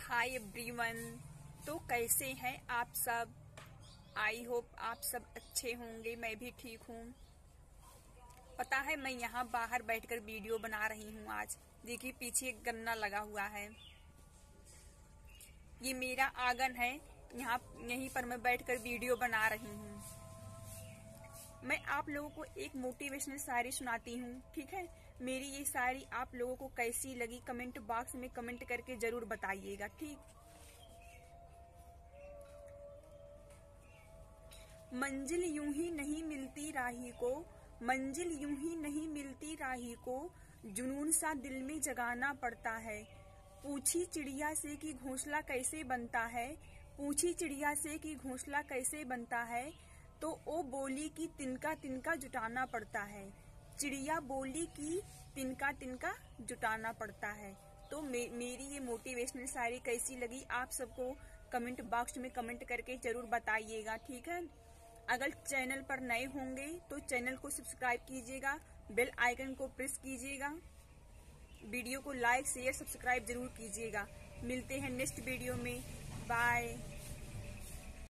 Hi everyone. तो कैसे हैं आप सब? आई होप आप सब अच्छे होंगे। मैं भी ठीक हूँ। पता है मैं यहाँ बाहर बैठकर वीडियो बना रही हूँ आज। देखिए पीछे एक गन्ना लगा हुआ है। ये मेरा आंगन है। यहीं पर मैं बैठकर वीडियो बना रही हूँ। मैं आप लोगों को एक मोटिवेशनल शायरी सुनाती हूँ, ठीक है? मेरी ये शायरी आप लोगों को कैसी लगी कमेंट बॉक्स में कमेंट करके जरूर बताइएगा, ठीक? मंजिल यूं ही नहीं मिलती राही को, मंजिल यूं ही नहीं मिलती राही को, जुनून सा दिल में जगाना पड़ता है। पूछी चिड़िया से कि घोंसला कैसे बनता है, पूछी चिड़िया से कि घोंसला कैसे बनता है, तो ओ बोली कि तिनका तिनका जुटाना पड़ता है। चिड़िया बोली कि तिनका तिनका जुटाना पड़ता है। तो मेरी ये मोटिवेशनल शायरी कैसी लगी आप सबको कमेंट बॉक्स में कमेंट करके जरूर बताइएगा, ठीक है? अगर चैनल पर नए होंगे तो चैनल को सब्सक्राइब कीजिएगा, बेल आइकन को प्रेस कीजिएगा, वीडियो को लाइक शेयर सब्सक्राइब जरूर कीजिएगा। मिलते हैं नेक्स्ट वीडियो में। बाय।